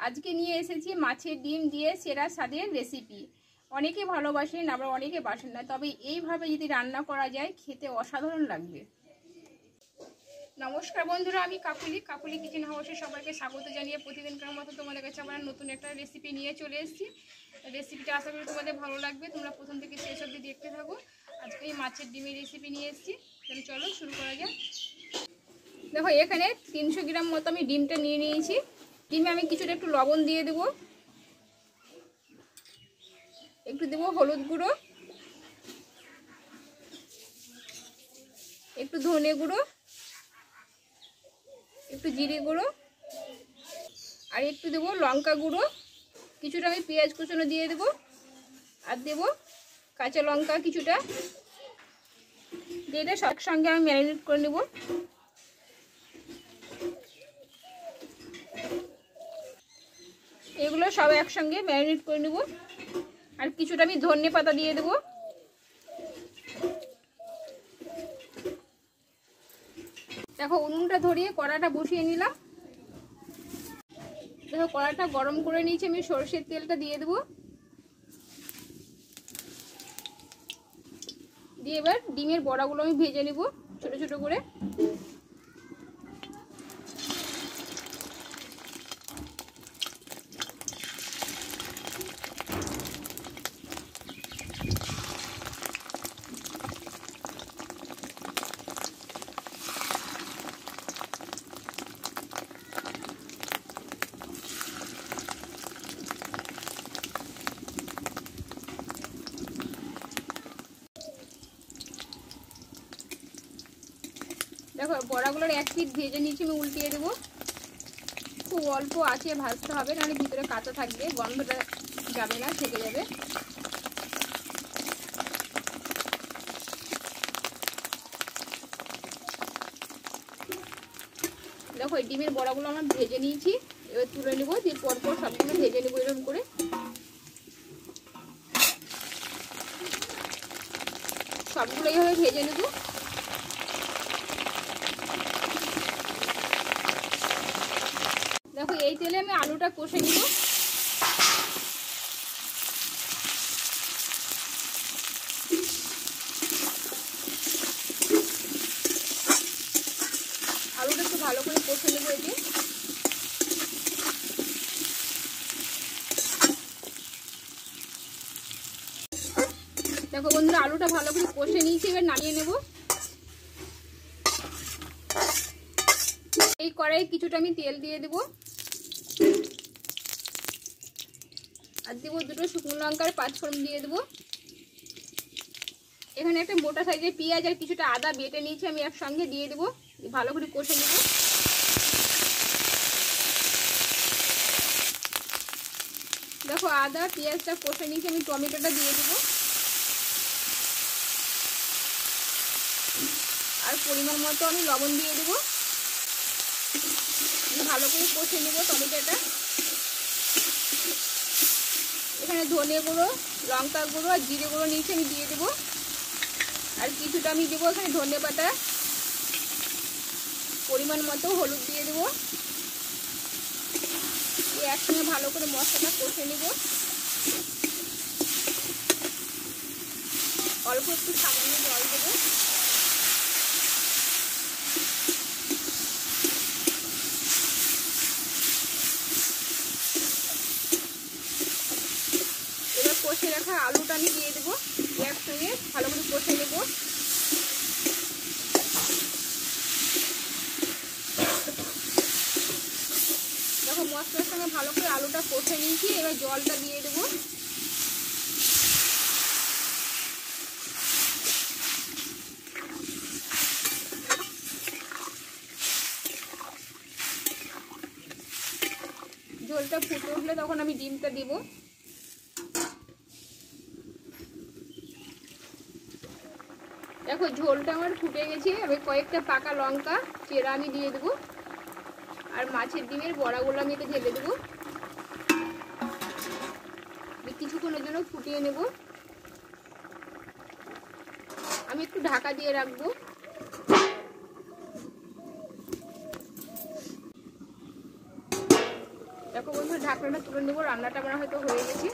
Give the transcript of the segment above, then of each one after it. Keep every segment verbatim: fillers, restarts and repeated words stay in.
আজকে নিয়ে এসেছি মাছের ডিম দিয়ে সেরা স্বাদের রেসিপি। অনেকে ভালোবাসেন, আবার অনেকে বাসেন না, তবে এইভাবে যদি রান্না করা যায় খেতে অসাধারণ লাগবে। নমস্কার বন্ধুরা, আমি কাকুলি কাকুলি কিচেন হাউসে সবাইকে স্বাগত জানিয়ে প্রতিদিনকার মতো তোমাদের কাছে আবার নতুন একটা রেসিপি নিয়ে চলে এসেছি। রেসিপিটা আশা করি তোমাদের ভালো লাগবে, তোমরা প্রথম থেকে শেষ অবধি দেখতে থাকো। আজকে এই মাছের ডিমের রেসিপি নিয়ে এসেছি, তাহলে চলো শুরু করা যাক। দেখো এখানে তিনশো গ্রাম মতো আমি ডিমটা নিয়ে নিয়েছি। ডিমে আমি কিছুটা একটু লবণ দিয়ে দেবো, একটু দেবো হলুদ গুঁড়ো, একটু ধনে গুঁড়ো, একটু জিরে গুঁড়ো, আর একটু দেবো লঙ্কা গুঁড়ো। কিছুটা আমি পেঁয়াজ কুচনো দিয়ে দেবো, আর দেবো কাঁচা লঙ্কা কিছুটা দিয়ে সব সঙ্গে আমি ম্যারিনেট করে নেব। এগুলো সব একসঙ্গে ম্যারিনেট করে নেব। আর কিছুটা আমি ধনে পাতা দিয়ে দেবো। দেখো উনুনটা ধরিয়ে কড়াটা বসিয়ে নিলাম। দেখো কড়াটা গরম করে নিয়েছি, আমি সরষের তেলটা দিয়ে দেবো। দিয়ে এবার ডিমের বড়াগুলো আমি ভেজে নেব ছোট ছোট করে। দেখো বড়াগুলোর এক পিঠ ভেজে নিয়েছি, আমি উল্টিয়ে দেবো। খুব অল্প আছে ভাজতে হবে, নাহলে ভিতরে কাঁচা থাকবে, গন্ধটা যাবে না, থেকে যাবে। দেখো এই ডিমের বড়াগুলো আমরা ভেজে নিয়েছি, এবার তুলে নেবো। দিয়ে পরপর সবগুলো ভেজে নেবো এরকম করে। সবগুলো এইভাবে ভেজে নেবো। দেখো এই তেলে আমি আলুটা কষে নিব। আলুটা একটু ভালো করে কষে নেবো। এই যে দেখো বন্ধুরা, আলুটা ভালো করে কষে নিয়েছি, এবার নামিয়ে নেব। এই কড়াইয়ে কিছুটা আমি তেল দিয়ে দেবো, আর দেবো দুটো শুকনো লঙ্কার পাঁচ ফোড়ন দিয়ে দেবো। এখানে একটা মোটা সাইজের পেঁয়াজ আর কিছুটা আদা বেটে নিয়েছি, আমি একসঙ্গে দিয়ে দেবো। ভালো করে কষে নেব। দেখো আদা পেঁয়াজটা কষে নিয়েছি, আমি টমেটোটা দিয়ে দেবো। আর পরিমাণ মতো আমি লবণ দিয়ে দেবো। ভালো করে কষে নেব টমেটোটা। এখানে ধনে গুঁড়ো, লঙ্কা গুঁড়ো আর জিরে গুঁড়ো নিয়েছি, আমি দিয়ে দেবো। আর কিছুটা আমি দেবো এখানে ধনে পাতা, পরিমাণ মতো হলুদ দিয়ে দেবো। একসঙ্গে ভালো করে মশলাটা কষে নেব। অল্প একটু সামান্য জল দেবো। এবার কষে রাখা আলুটা আমি দিয়ে দেবো, একসঙ্গে ভালো করে কষে নেব। দেখো মশলার সঙ্গে ভালো করে আলুটা কষে নিয়েছি, এবার জলটা দিয়ে দেবো। ঝোলটা ফুটে উঠলে তখন আমি ডিমটা দিব। দেখো ঝোলটা আমার ফুটে গেছে, আমি কয়েকটা পাকা লঙ্কা চেরা আমি দিয়ে দেবো। আর মাছের ডিমের বড়াগুলো আমি এটা ঢেলে দেবো। কিছুক্ষণের জন্য ফুটিয়ে নেব। আমি একটু ঢাকা দিয়ে রাখবো। দেখো বন্ধুরা ঢাকনাটা তুলে নেবো, রান্নাটা আমরা হয়তো হয়ে গেছে।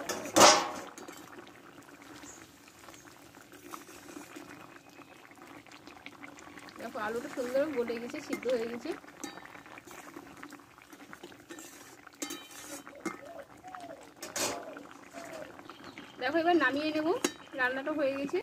দেখো আলুটা সুন্দর গলে গেছে, সিদ্ধ হয়ে গেছে। দেখো এবার নামিয়ে নেব, রান্নাটা হয়ে গেছে।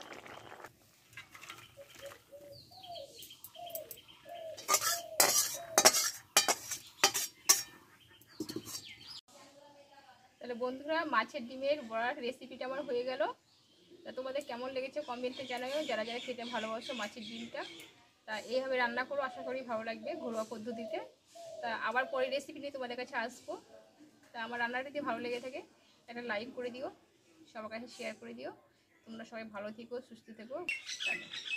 তাহলে বন্ধুরা মাছের ডিমের বড়ার রেসিপিটা আমার হয়ে গেল। তা তোমাদের কেমন লেগেছে কমেন্টে জানাও, যারা যারা খেতে ভালোবাসো মাছের ডিমটা। তা এইভাবে রান্না করো, আশা করি ভালো লাগবে ঘরোয়া পদ্ধতিতে। তা আবার পরে রেসিপি নিয়ে তোমাদের কাছে আসবো। তা আমার রান্নাটা যদি ভালো লেগে থাকে একটা লাইক করে দিও, সবার কাছে শেয়ার করে দিও। তোমরা সবাই ভালো থেকো, সুস্থ থেকো।